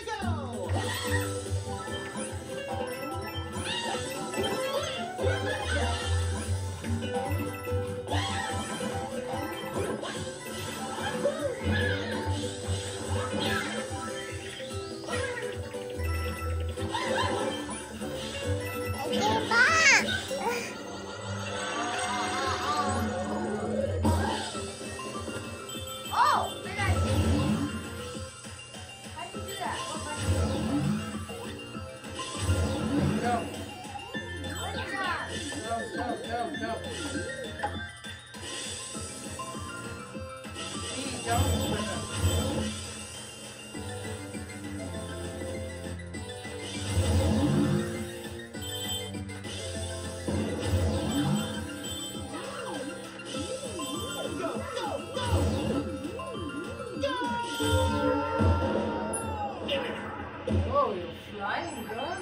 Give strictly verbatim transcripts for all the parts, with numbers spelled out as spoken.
Oh, you're flying, girl.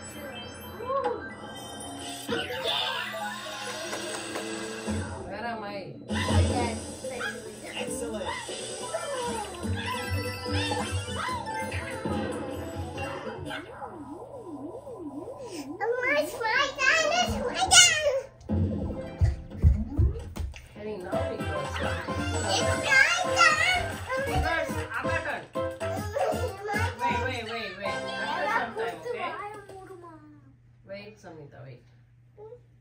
Where am I? Excellent. Any now because first, our turn. Wait, wait, wait, wait. After some time, okay? Wait, Samita, wait.